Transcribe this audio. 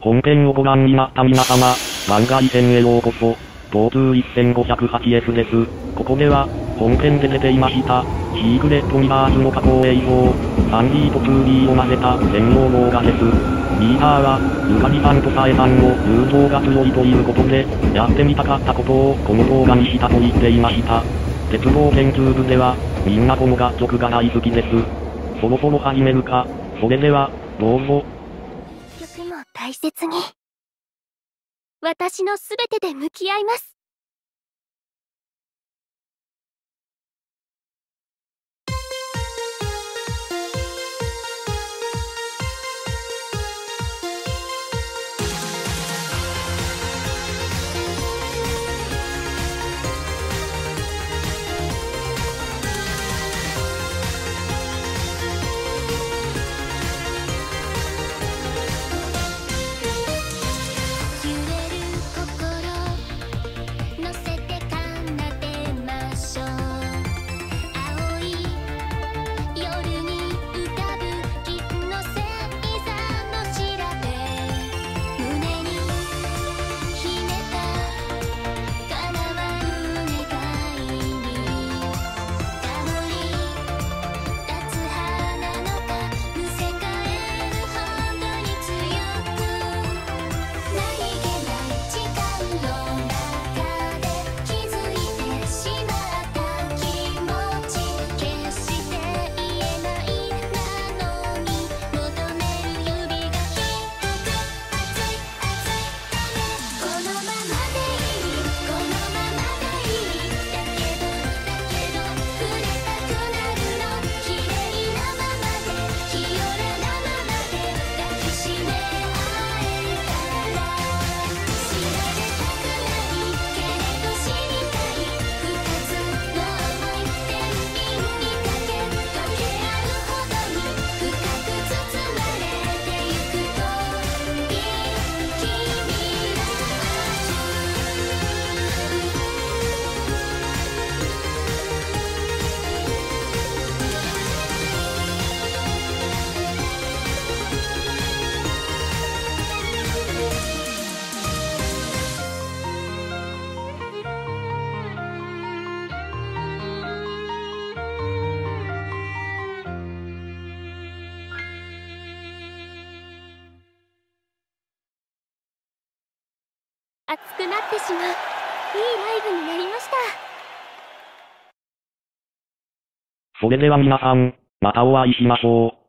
本編をご覧になった皆様、番外編へようこそ。同通 1508F です。ここでは、本編で出ていました、シークレットミラーズの加工映像、3D と 2D を混ぜた専用動画です。リーダーは、ゆかりさんとさえさんの友情が強いということで、やってみたかったことをこの動画にしたと言っていました。鉄道研究部では、みんなこの楽曲が大好きです。そろそろ始めるか。それでは、どうぞ。 曲も大切に。私のすべてで向き合います。熱くなってしまう、いいライブになりました。 それでは皆さん、またお会いしましょう。